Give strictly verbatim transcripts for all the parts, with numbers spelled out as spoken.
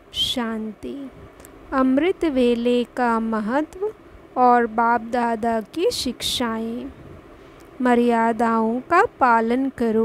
शांति। अमृत वेले का महत्व और बाप दादा की शिक्षाएं। मर्यादाओं का पालन करो।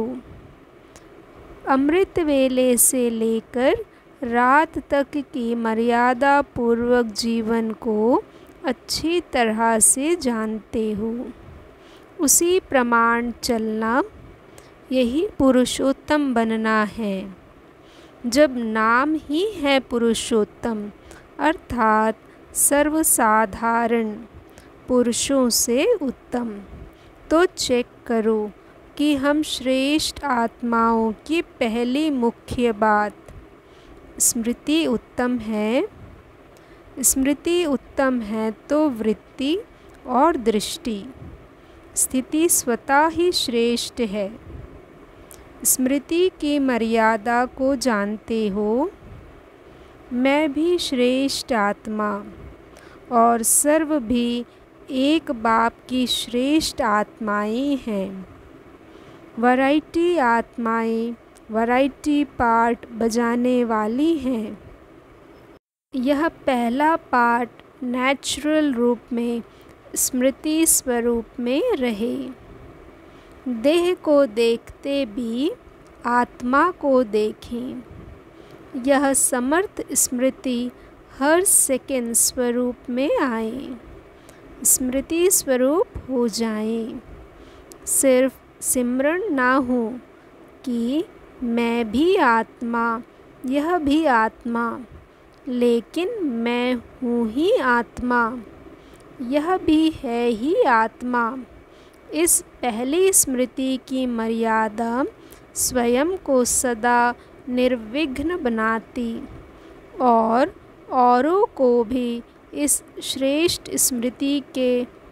अमृत वेले से लेकर रात तक की मर्यादा पूर्वक जीवन को अच्छी तरह से जानते हो। उसी प्रमाण चलना, यही पुरुषोत्तम बनना है। जब नाम ही है पुरुषोत्तम अर्थात सर्वसाधारण पुरुषों से उत्तम, तो चेक करो कि हम श्रेष्ठ आत्माओं की पहली मुख्य बात स्मृति उत्तम है। स्मृति उत्तम है तो वृत्ति और दृष्टि स्थिति स्वतः ही श्रेष्ठ है। स्मृति की मर्यादा को जानते हो। मैं भी श्रेष्ठ आत्मा और सर्व भी एक बाप की श्रेष्ठ आत्माएं हैं। वैरायटी आत्माएं वैरायटी पार्ट बजाने वाली हैं। यह पहला पार्ट नेचुरल रूप में स्मृति स्वरूप में रहे। देह को देखते भी आत्मा को देखें। यह समर्थ स्मृति हर सेकंड स्वरूप में आए, स्मृति स्वरूप हो जाए। सिर्फ सिमरण ना हो कि मैं भी आत्मा, यह भी आत्मा, लेकिन मैं हूँ ही आत्मा, यह भी है ही आत्मा। इस पहली स्मृति की मर्यादा स्वयं को सदा निर्विघ्न बनाती और औरों को भी इस श्रेष्ठ स्मृति के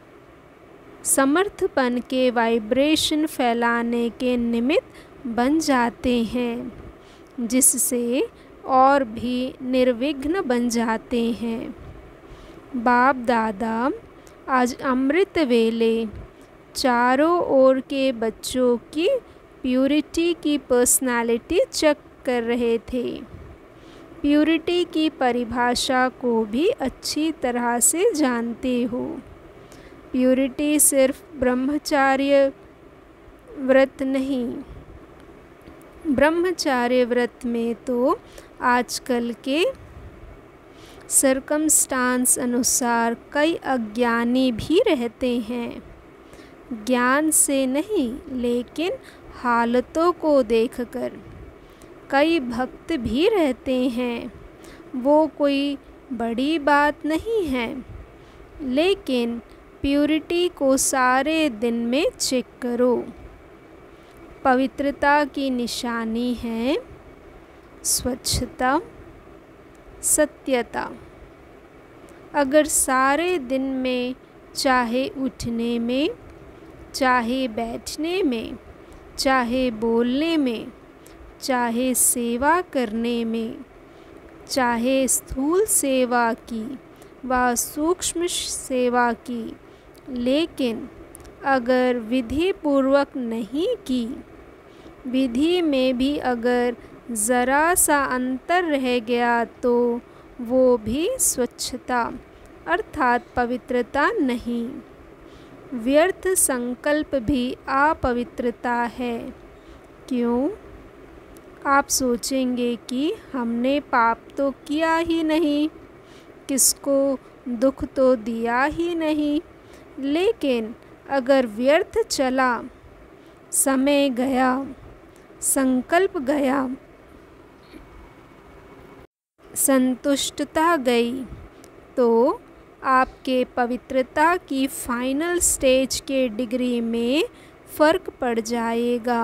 समर्थपन के वाइब्रेशन फैलाने के निमित्त बन जाते हैं, जिससे और भी निर्विघ्न बन जाते हैं। बाप दादा आज अमृत वेले चारों ओर के बच्चों की प्यूरिटी की पर्सनालिटी चेक कर रहे थे। प्यूरिटी की परिभाषा को भी अच्छी तरह से जानते हो। प्यूरिटी सिर्फ ब्रह्मचार्य व्रत नहीं। ब्रह्मचार्य व्रत में तो आजकल के सरकमस्टांस अनुसार कई अज्ञानी भी रहते हैं। ज्ञान से नहीं, लेकिन हालतों को देखकर। कई भक्त भी रहते हैं, वो कोई बड़ी बात नहीं है, लेकिन प्यूरिटी को सारे दिन में चेक करो। पवित्रता की निशानी है स्वच्छता, सत्यता। अगर सारे दिन में, चाहे उठने में, चाहे बैठने में, चाहे बोलने में, चाहे सेवा करने में, चाहे स्थूल सेवा की व सूक्ष्म सेवा की, लेकिन अगर विधि पूर्वक नहीं की, विधि में भी अगर ज़रा सा अंतर रह गया, तो वो भी स्वच्छता अर्थात पवित्रता नहीं। व्यर्थ संकल्प भी अपवित्रता है। क्यों? आप सोचेंगे कि हमने पाप तो किया ही नहीं, किसको दुख तो दिया ही नहीं, लेकिन अगर व्यर्थ चला, समय गया, संकल्प गया, संतुष्टता गई, तो आपके पवित्रता की फाइनल स्टेज के डिग्री में फ़र्क पड़ जाएगा।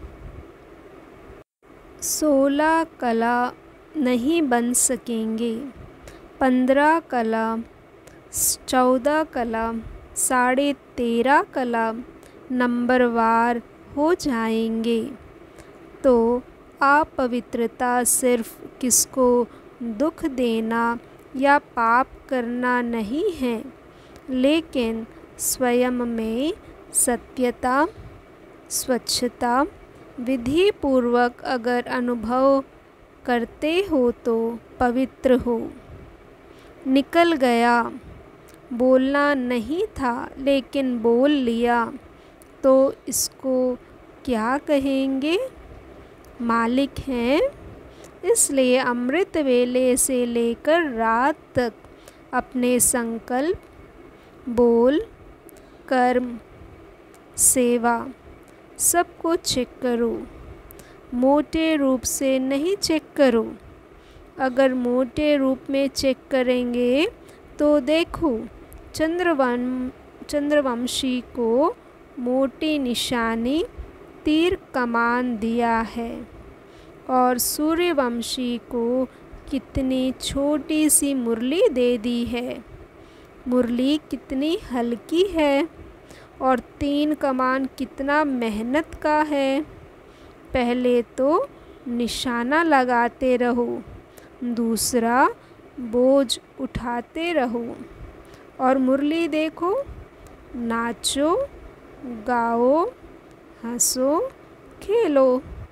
सोलह कला नहीं बन सकेंगे, पंद्रह कला, चौदह कला, साढ़े तेरह कला नंबरवार हो जाएंगे। तो अपवित्रता सिर्फ किसको दुख देना या पाप करना नहीं है, लेकिन स्वयं में सत्यता, स्वच्छता विधि पूर्वक अगर अनुभव करते हो तो पवित्र हो। निकल गया, बोलना नहीं था लेकिन बोल लिया, तो इसको क्या कहेंगे? मालिक हैं। इसलिए अमृत वेले से लेकर रात तक अपने संकल्प, बोल, कर्म, सेवा सबको चेक करो। मोटे रूप से नहीं चेक करो। अगर मोटे रूप में चेक करेंगे तो देखो, चंद्रवं चंद्रवंशी को मोटी निशानी तीर कमान दिया है और सूर्यवंशी को कितनी छोटी सी मुरली दे दी है। मुरली कितनी हल्की है और तीन कमान कितना मेहनत का है। पहले तो निशाना लगाते रहो, दूसरा बोझ उठाते रहो और मुरली देखो, नाचो, गाओ, हंसो, खेलो।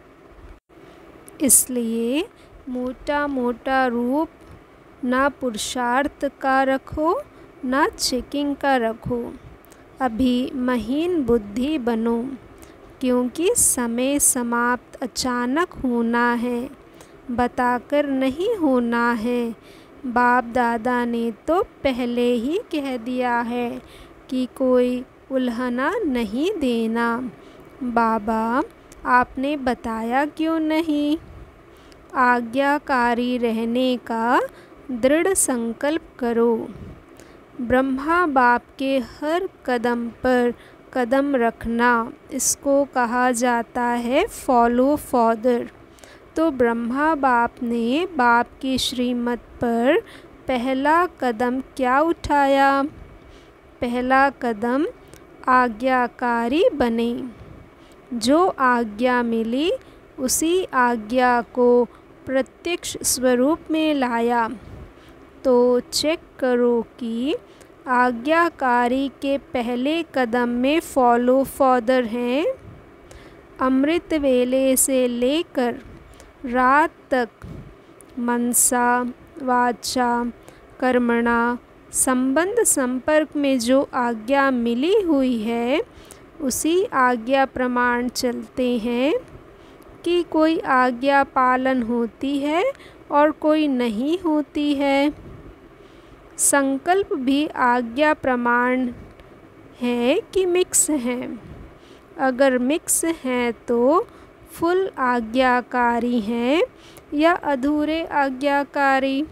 इसलिए मोटा मोटा रूप ना पुरुषार्थ का रखो, ना चेकिंग का रखो। अभी महीन बुद्धि बनो, क्योंकि समय समाप्त अचानक होना है, बताकर नहीं होना है। बाप दादा ने तो पहले ही कह दिया है कि कोई उल्हना नहीं देना। बाबा आपने बताया क्यों नहीं? आज्ञाकारी रहने का दृढ़ संकल्प करो। ब्रह्मा बाप के हर कदम पर कदम रखना, इसको कहा जाता है फॉलो फादर। तो ब्रह्मा बाप ने बाप की श्रीमत पर पहला कदम क्या उठाया? पहला कदम आज्ञाकारी बने। जो आज्ञा मिली उसी आज्ञा को प्रत्यक्ष स्वरूप में लाया। तो चेक करो कि आज्ञाकारी के पहले कदम में फॉलो फादर हैं। अमृत वेले से लेकर रात तक मनसा वाचा कर्मणा संबंध संपर्क में जो आज्ञा मिली हुई है, उसी आज्ञा प्रमाण चलते हैं कि कोई आज्ञा पालन होती है और कोई नहीं होती है। संकल्प भी आज्ञा प्रमाण है कि मिक्स हैं। अगर मिक्स हैं तो फुल आज्ञाकारी हैं या अधूरे आज्ञाकारी।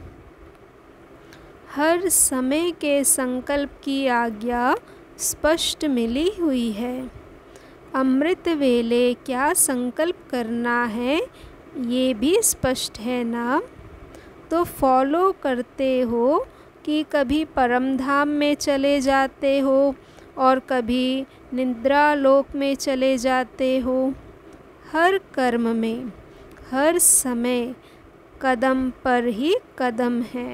हर समय के संकल्प की आज्ञा स्पष्ट मिली हुई है। अमृत वेले क्या संकल्प करना है ये भी स्पष्ट है ना? तो फॉलो करते हो कि कभी परम धाम में चले जाते हो और कभी निद्रा लोक में चले जाते हो। हर कर्म में, हर समय कदम पर ही कदम है।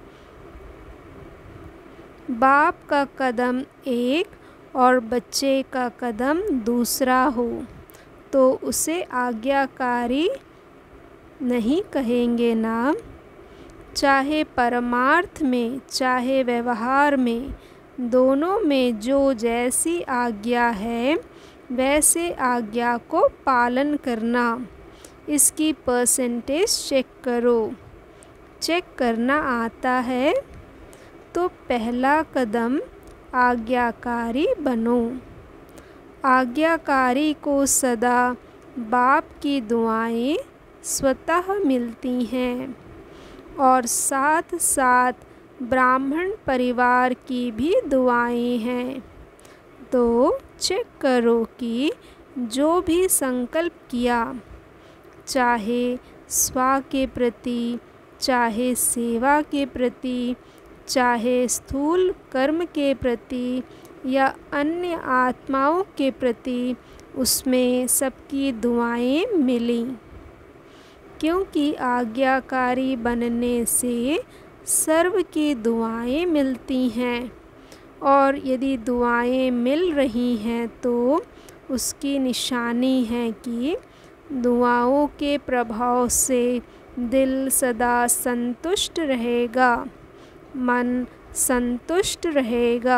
बाप का कदम एक और बच्चे का कदम दूसरा हो तो उसे आज्ञाकारी नहीं कहेंगे ना? चाहे परमार्थ में चाहे व्यवहार में, दोनों में जो जैसी आज्ञा है वैसे आज्ञा को पालन करना। इसकी परसेंटेज चेक करो। चेक करना आता है तो पहला कदम आज्ञाकारी बनो। आज्ञाकारी को सदा बाप की दुआएं स्वतः मिलती हैं और साथ साथ ब्राह्मण परिवार की भी दुआएं हैं। तो चेक करो कि जो भी संकल्प किया, चाहे स्व के प्रति, चाहे सेवा के प्रति, चाहे स्थूल कर्म के प्रति या अन्य आत्माओं के प्रति, उसमें सबकी दुआएं मिली। क्योंकि आज्ञाकारी बनने से सर्व की दुआएं मिलती हैं और यदि दुआएं मिल रही हैं तो उसकी निशानी है कि दुआओं के प्रभाव से दिल सदा संतुष्ट रहेगा, मन संतुष्ट रहेगा।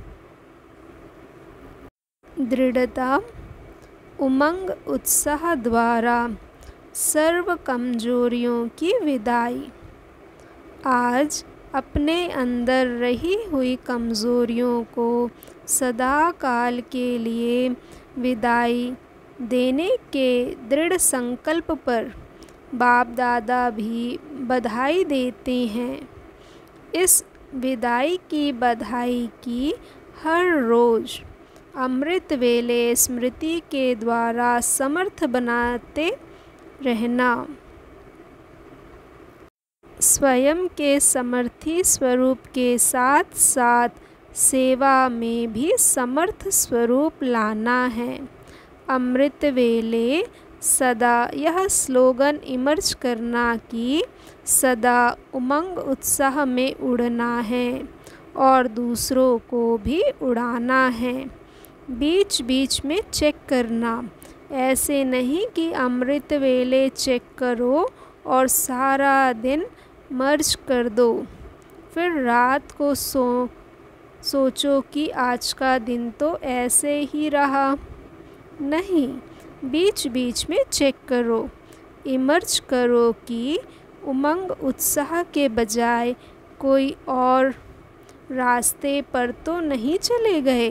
दृढ़ता, उमंग उत्साह द्वारा सर्व कमजोरियों की विदाई। आज अपने अंदर रही हुई कमजोरियों को सदा काल के लिए विदाई देने के दृढ़ संकल्प पर बाप दादा भी बधाई देते हैं। इस विदाई की बधाई की हर रोज़ अमृत वेले स्मृति के द्वारा समर्थ बनाते रहना। स्वयं के समर्थी स्वरूप के साथ साथ सेवा में भी समर्थ स्वरूप लाना है। अमृत वेले सदा यह स्लोगन इमर्ज करना कि सदा उमंग उत्साह में उड़ना है और दूसरों को भी उड़ाना है। बीच बीच में चेक करना, ऐसे नहीं कि अमृत वेले चेक करो और सारा दिन मर्ज कर दो, फिर रात को सो सोचो कि आज का दिन तो ऐसे ही रहा। नहीं, बीच बीच में चेक करो, इमर्ज करो कि उमंग उत्साह के बजाय कोई और रास्ते पर तो नहीं चले गए।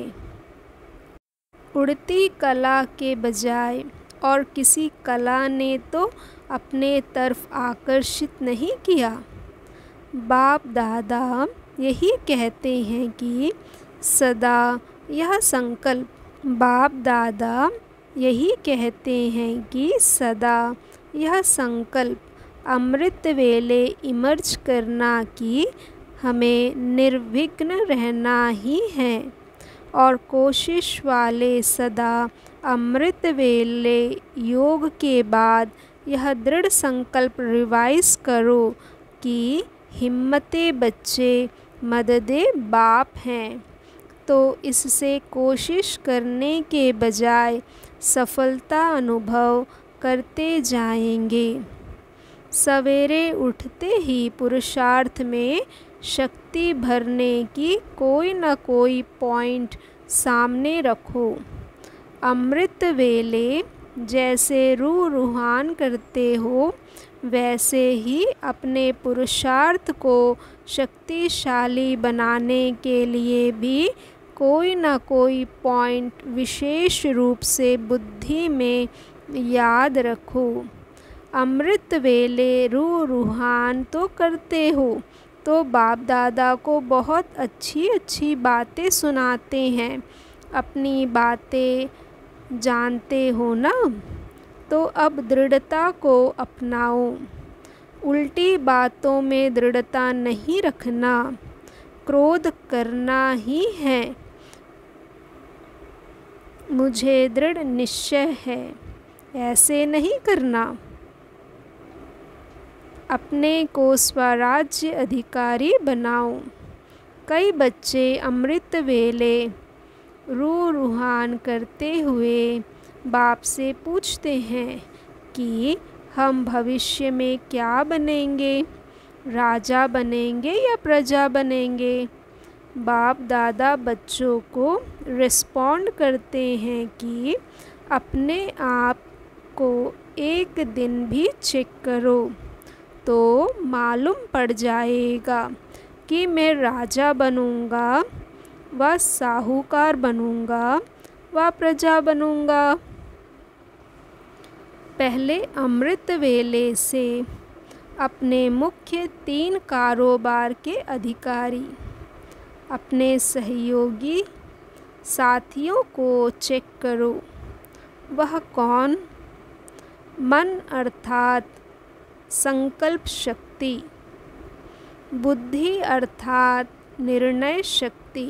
उड़ती कला के बजाय और किसी कला ने तो अपने तरफ आकर्षित नहीं किया। बाप दादा यही कहते हैं कि सदा यह संकल्प बाप दादा यही कहते हैं कि सदा यह संकल्प अमृत वेले इमर्ज करना कि हमें निर्विघ्न रहना ही है और कोशिश वाले सदा अमृत वेले योग के बाद यह दृढ़ संकल्प रिवाइज करो कि हिम्मते बच्चे मददे बाप हैं, तो इससे कोशिश करने के बजाय सफलता अनुभव करते जाएंगे। सवेरे उठते ही पुरुषार्थ में शक्ति भरने की कोई न कोई पॉइंट सामने रखो। अमृत वेले जैसे रूह रूहान करते हो, वैसे ही अपने पुरुषार्थ को शक्तिशाली बनाने के लिए भी कोई न कोई पॉइंट विशेष रूप से बुद्धि में याद रखो। अमृत वेले रूह रूहान तो करते हो, तो बाप दादा को बहुत अच्छी अच्छी बातें सुनाते हैं। अपनी बातें जानते हो ना, तो अब दृढ़ता को अपनाओ। उल्टी बातों में दृढ़ता नहीं रखना, क्रोध करना ही है। मुझे दृढ़ निश्चय है, ऐसे नहीं करना। अपने को स्वराज्य अधिकारी बनाओ। कई बच्चे अमृत वेले रूह रूहान करते हुए बाप से पूछते हैं कि हम भविष्य में क्या बनेंगे, राजा बनेंगे या प्रजा बनेंगे। बाप दादा बच्चों को रिस्पॉन्ड करते हैं कि अपने आप को एक दिन भी चेक करो तो मालूम पड़ जाएगा कि मैं राजा बनूंगा व साहूकार बनूंगा व प्रजा बनूंगा। पहले अमृत वेले से अपने मुख्य तीन कारोबार के अधिकारी, अपने सहयोगी साथियों को चेक करो। वह कौन? मन अर्थात संकल्प शक्ति, बुद्धि अर्थात निर्णय शक्ति,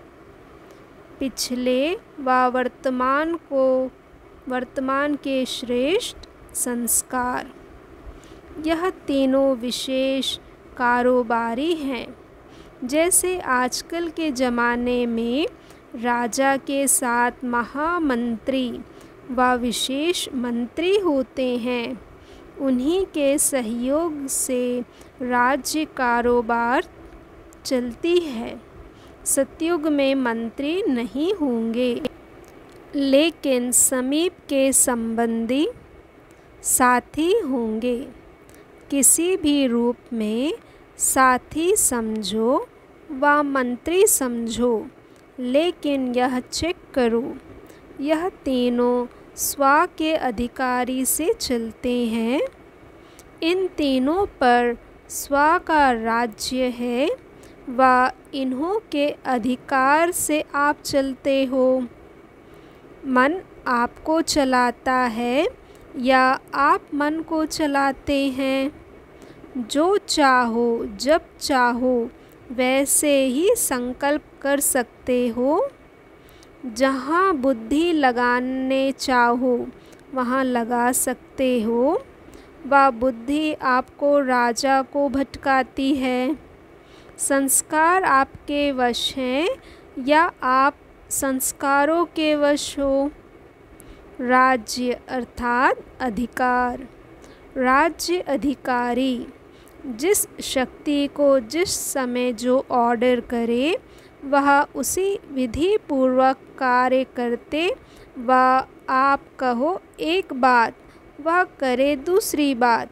पिछले व वर्तमान को वर्तमान के श्रेष्ठ संस्कार। यह तीनों विशेष कारोबारी हैं। जैसे आजकल के ज़माने में राजा के साथ महामंत्री व विशेष मंत्री होते हैं, उन्हीं के सहयोग से राज्य कारोबार चलती है। सतयुग में मंत्री नहीं होंगे, लेकिन समीप के संबंधी साथी होंगे। किसी भी रूप में साथी समझो व मंत्री समझो, लेकिन यह चेक करो, यह तीनों स्व के अधिकारी से चलते हैं। इन तीनों पर स्व का राज्य है व इन्हों के अधिकार से आप चलते हो। मन आपको चलाता है या आप मन को चलाते हैं? जो चाहो जब चाहो वैसे ही संकल्प कर सकते हो। जहाँ बुद्धि लगाने चाहो वहाँ लगा सकते हो। वह बुद्धि आपको राजा को भटकाती है। संस्कार आपके वश हैं या आप संस्कारों के वश हो। राज्य अर्थात अधिकार। राज्य अधिकारी जिस शक्ति को जिस समय जो ऑर्डर करे वह उसी विधि पूर्वक कार्य करते व आप कहो एक बात वह करे दूसरी बात।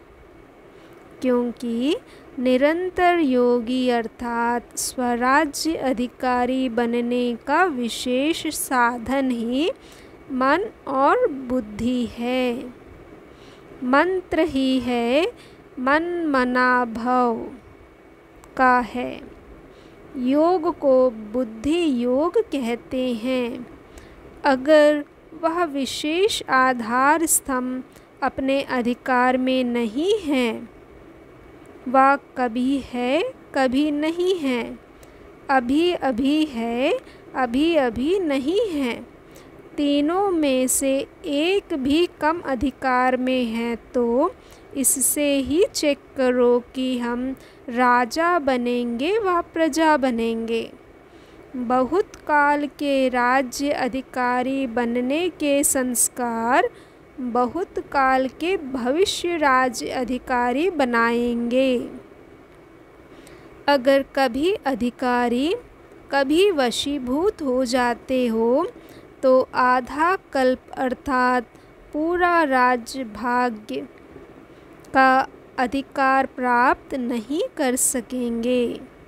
क्योंकि निरंतर योगी अर्थात स्वराज्य अधिकारी बनने का विशेष साधन ही मन और बुद्धि है। मंत्र ही है मन मना भव का है। योग को बुद्धि योग कहते हैं। अगर वह विशेष आधार स्तंभ अपने अधिकार में नहीं है, वह कभी है कभी नहीं है, अभी अभी है अभी अभी नहीं है, तीनों में से एक भी कम अधिकार में है, तो इससे ही चेक करो कि हम राजा बनेंगे व प्रजा बनेंगे। बहुत काल के राज्य अधिकारी बनने के संस्कार बहुत काल के भविष्य राज्य अधिकारी बनाएंगे। अगर कभी अधिकारी कभी वशीभूत हो जाते हो तो आधा कल्प अर्थात पूरा राज्य भाग्य का अधिकार प्राप्त नहीं कर सकेंगे।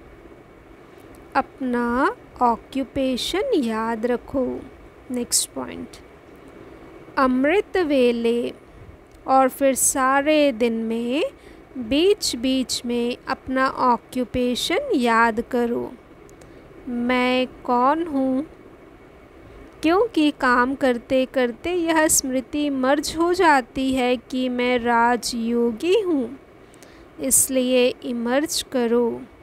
अपना ऑक्यूपेशन याद रखो। नेक्स्ट पॉइंट, अमृत वेले और फिर सारे दिन में बीच बीच में अपना ऑक्यूपेशन याद करो। मैं कौन हूँ? क्योंकि काम करते करते यह स्मृति मर्ज हो जाती है कि मैं राजयोगी हूँ, इसलिए इमर्ज करो।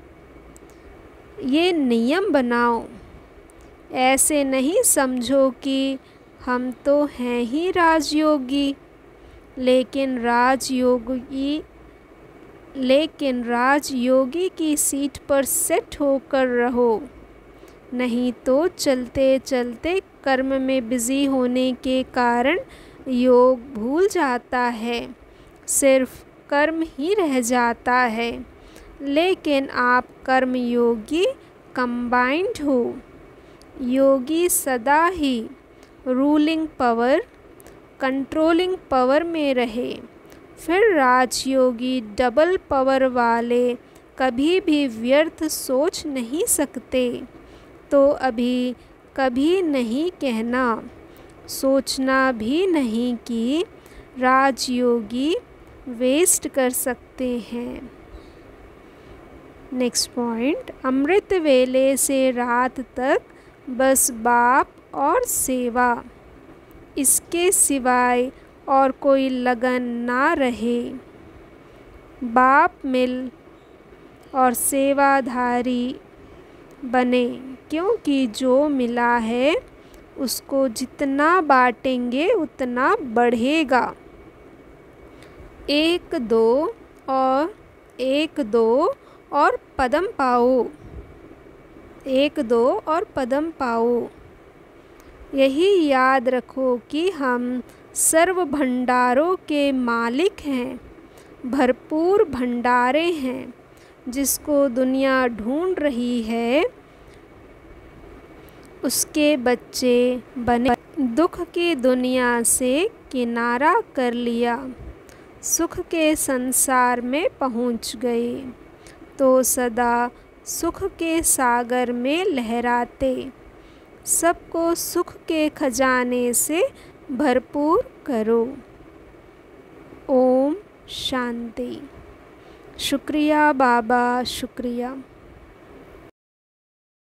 ये नियम बनाओ। ऐसे नहीं समझो कि हम तो हैं ही राजयोगी, लेकिन राजयोगी लेकिन राजयोगी की सीट पर सेट होकर रहो। नहीं तो चलते चलते कर्म में बिजी होने के कारण योग भूल जाता है, सिर्फ कर्म ही रह जाता है। लेकिन आप कर्म योगी कंबाइंड हो। योगी सदा ही रूलिंग पावर कंट्रोलिंग पावर में रहे। फिर राजयोगी डबल पावर वाले कभी भी व्यर्थ सोच नहीं सकते। तो अभी कभी नहीं कहना, सोचना भी नहीं कि राजयोगी वेस्ट कर सकते हैं। नेक्स्ट पॉइंट, अमृत वेले से रात तक बस बाप और सेवा, इसके सिवाय और कोई लगन ना रहे। बाप मिल और सेवाधारी बने, क्योंकि जो मिला है उसको जितना बांटेंगे उतना बढ़ेगा। एक दो और एक दो और पदम पाओ, एक दो और पदम पाओ। यही याद रखो कि हम सर्व भंडारों के मालिक हैं, भरपूर भंडारे हैं। जिसको दुनिया ढूंढ रही है उसके बच्चे बने, दुख की दुनिया से किनारा कर लिया, सुख के संसार में पहुंच गए, तो सदा सुख के सागर में लहराते, सबको सुख के खजाने से भरपूर करो। ओम शांति। शुक्रिया बाबा, शुक्रिया।